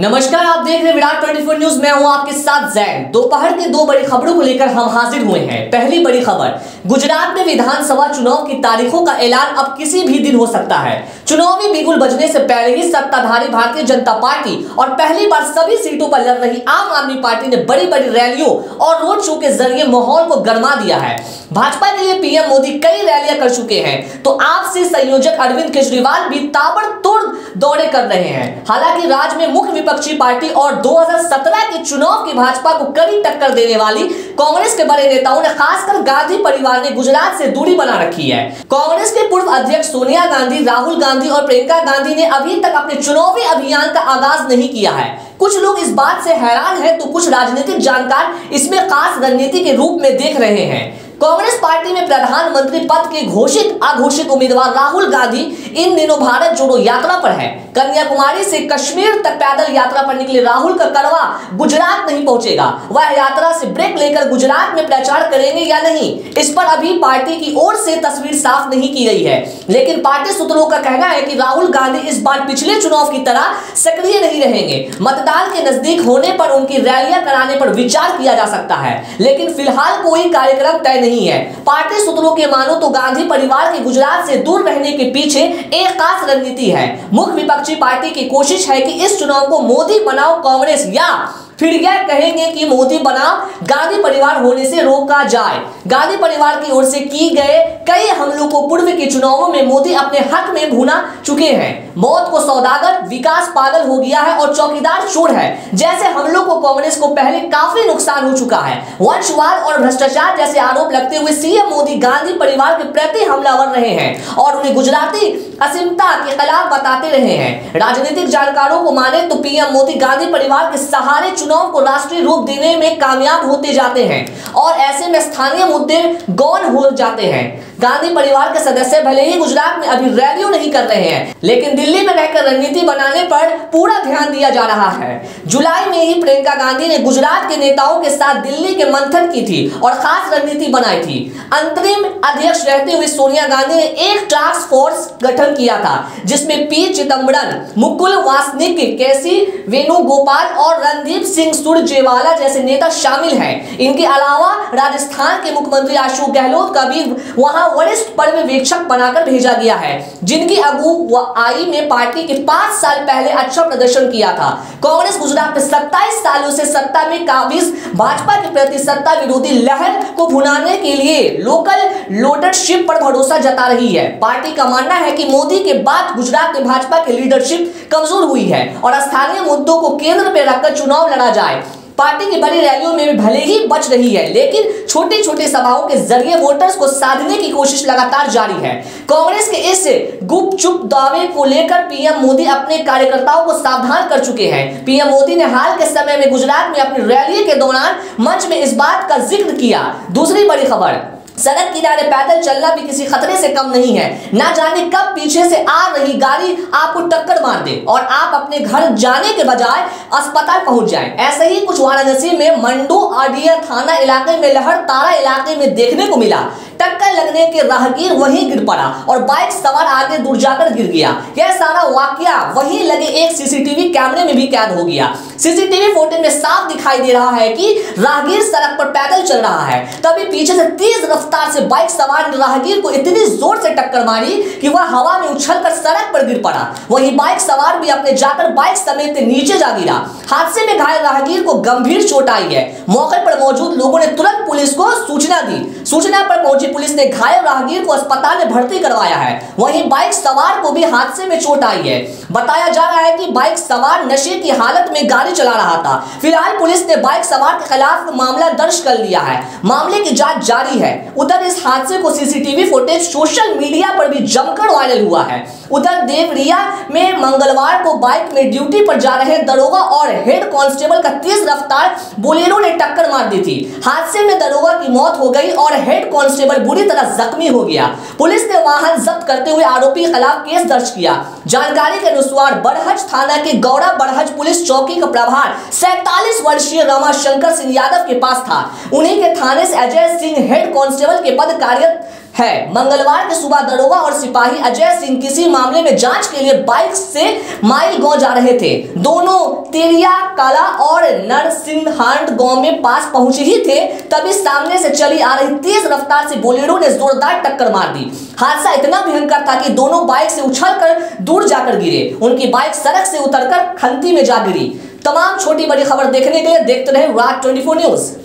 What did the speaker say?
नमस्कार, आप देख रहे हैं विराट 24 न्यूज। मैं हूं आपके साथ जैन। दोपहर की दो बड़ी खबरों को लेकर हम हाजिर हुए हैं। पहली बड़ी खबर, गुजरात में विधानसभा चुनाव की तारीखों का ऐलान अब किसी भी दिन हो सकता है। चुनावी बिगुल बजने से पहले ही सत्ताधारी भारतीय जनता पार्टी और पहली बार सभी सीटों पर लड़ रही आम आदमी पार्टी ने बड़ी बड़ी रैलियों और रोड शो के जरिए माहौल को गरमा दिया है। भाजपा के लिए पीएम मोदी कई रैलियां कर चुके हैं, तो आपसे संयोजक अरविंद केजरीवाल भी ताबड़तोड़ दौरे कर रहे हैं। हालांकि राज्य में मुख्य विपक्षी पार्टी और 2017 के चुनाव की भाजपा को कड़ी टक्कर देने वाली कांग्रेस के बड़े नेताओं ने, खासकर गांधी परिवार ने गुजरात से दूरी बना रखी है। कांग्रेस के पूर्व अध्यक्ष सोनिया गांधी, राहुल गांधी और प्रियंका गांधी ने अभी तक अपने चुनावी अभियान का आगाज नहीं किया है। कुछ लोग इस बात से हैरान हैं, तो कुछ राजनीतिक जानकार इसमें खास रणनीति के रूप में देख रहे हैं। कांग्रेस पार्टी में प्रधानमंत्री पद के घोषित अघोषित उम्मीदवार राहुल गांधी इन दिनों भारत जोड़ो यात्रा पर है। कन्याकुमारी से कश्मीर तक पैदल यात्रा पर निकले राहुल का कड़वा गुजरात नहीं पहुंचेगा। वह यात्रा से ब्रेक लेकर गुजरात में प्रचार करेंगे या नहीं, इस पर अभी पार्टी की ओर से तस्वीर साफ नहीं की गई है। लेकिन पार्टी सूत्रों का कहना है कि राहुल गांधी इस बार पिछले चुनाव की तरह सक्रिय नहीं रहेंगे। मतदान के नजदीक होने पर उनकी रैलियां कराने पर विचार किया जा सकता है, लेकिन फिलहाल कोई कार्यक्रम तय नहीं है। पार्टी सूत्रों के मानो तो गांधी परिवार के गुजरात से दूर रहने के पीछे एक खास रणनीति है। मुख्य विपक्षी पार्टी की कोशिश है कि इस चुनाव को मोदी बनाओ कांग्रेस या फिर यह कहेंगे कि मोदी बनाम गांधी परिवार होने से रोका जाए। गांधी परिवार की ओर से की गए कई हमलों को पूर्व के चुनावों में मोदी अपने हक में भुना चुके हैं। मौत को सौदागर, विकास पागल हो गया है और चौकीदार चोर है जैसे हमलों को कांग्रेस को पहले काफी नुकसान हो चुका है। वंशवाद और भ्रष्टाचार जैसे आरोप लगते हुए सीएम मोदी गांधी परिवार के प्रति हमलावर रहे हैं और उन्हें गुजराती अस्मिता के खिलाफ बताते रहे हैं। राजनीतिक जानकारों को माने तो पीएम मोदी गांधी परिवार के सहारे चुनाव को राष्ट्रीय रूप देने में कामयाब होते जाते हैं और ऐसे में स्थानीय मुद्दे गौण हो जाते हैं। गांधी परिवार के सदस्य भले ही गुजरात में अभी रैलियां नहीं कर रहे हैं, लेकिन दिल्ली में रहकर रणनीति बनाने पर पूरा ध्यान दिया जा रहा है। जुलाई में ही प्रियंका गांधी ने गुजरात के नेताओं के साथ दिल्ली के मंथन की थी और खास रणनीति बनाई थी। अंतरिम अध्यक्ष रहते हुए सोनिया गांधी ने एक टास्क फोर्स गठन किया था, जिसमें पी चिदम्बरम, मुकुल वासनिक, केसी वेणुगोपाल और रणदीप सिंह सुरजेवाला जैसे नेता शामिल हैं। इनके अलावा राजस्थान के मुख्यमंत्री अशोक गहलोत का भी वहां वरिष्ठ पर्यवेक्षक बनाकर भेजा गया है, जिनकी अगुवाई में पार्टी के 5 साल पहले अच्छा प्रदर्शन किया था। कांग्रेस गुजरात में 27 सालों से सत्ता में काबिज भाजपा के प्रति सत्ता विरोधी लहर को भुनाने के लिए लोकल लीडरशिप पर भरोसा जता रही है। पार्टी का मानना है कि मोदी के बाद गुजरात में भाजपा की लीडरशिप कमजोर हुई है और स्थानीय मुद्दों को केंद्र में रखकर चुनाव लड़ा जाए। पार्टी की बड़ी रैलियों में भले ही बच रही है, लेकिन छोटे छोटे सभाओं के जरिए वोटर्स को साधने की कोशिश लगातार जारी है। कांग्रेस के इस गुपचुप दावे को लेकर पीएम मोदी अपने कार्यकर्ताओं को सावधान कर चुके हैं। पीएम मोदी ने हाल के समय में गुजरात में अपनी रैली के दौरान मंच में इस बात का जिक्र किया। दूसरी बड़ी खबर, सड़क किनारे पैदल चलना भी किसी खतरे से कम नहीं है। ना जाने कब पीछे से आ रही गाड़ी आपको टक्कर मार दे और आप अपने घर जाने के बजाय अस्पताल पहुंच जाएं। ऐसे ही कुछ वाराणसी में मंडो आडिया थाना इलाके में लहर तारा इलाके में देखने को मिला। टक्कर लगने के राहगीर वहीं गिर पड़ा और बाइक सवार आगे दूर जाकर गिर गया। यह सारा वाकया वहीं लगे एक सीसीटीवी कैमरे में भी कैद हो गया। सीसीटीवी फुटेज में साफ दिखाई दे रहा है कि राहगीर सड़क पर पैदल चल रहा है, तभी पीछे से तेज रफ्तार से बाइक सवार ने राहगीर को इतनी जोर से टक्कर मारी कि वह हवा में उछलकर सड़क पर गिर पड़ा। वहीं बाइक सवार भी अपने जाकर बाइक समेत नीचे जा गिरा। हादसे में घायल राहगीर को गंभीर चोट आई है। मौके पर मौजूद लोगों ने तुरंत पुलिस को सूचना दी। सूचना पर पहुंची पुलिस ने घायल राहगीर को अस्पताल में भर्ती करवाया है। वहीं बाइक सवार को भी हादसे में चोट आई है। बताया जा रहा है कि बाइक सवार नशे की हालत में गाड़ी चला रहा था। फिलहाल पुलिस ने बाइक सवार के खिलाफ मामला दर्ज कर लिया है। मामले की जांच जारी है। उधर इस हादसे को सीसीटीवी फुटेज सोशल मीडिया पर भी जमकर वायरल हुआ है। उधर देवरिया में मंगलवार को बाइक में ड्यूटी पर जा रहे दरोगा और हेड कांस्टेबल का तेज रफ्तार बोलेरो ने टक्कर मार दी थी। हादसे में दरोगा की मौत हो गई और हेड कांस्टेबल बुरी तरह जख्मी हो गया। पुलिस ने वाहन जब्त करते हुए आरोपी के खिलाफ केस दर्ज किया। जानकारी के अनुसार बड़हज थाना के गौड़ा बड़हज पुलिस चौकी का प्रभार 47 वर्षीय रमाशंकर सिंह यादव के पास था। उन्हीं के थाने से अजय सिंह हेड कांस्टेबल के पद कार्यरत है। मंगलवार की सुबह दरोगा और सिपाही अजय सिंह किसी मामले में जांच के लिए बाइक से माइल गांव जा रहे थे। दोनों तेलिया कला और नरसिंहाट गांव में पास पहुंचे ही थे, तभी सामने से चली आ रही तेज रफ्तार से बोलेरो ने जोरदार टक्कर मार दी। हादसा इतना भयंकर था कि दोनों बाइक से उछलकर दूर जाकर गिरे। उनकी बाइक सड़क से उतरकर खंती में जा गिरी। तमाम छोटी बड़ी खबर देखने के लिए देखते रहे राज 24 न्यूज।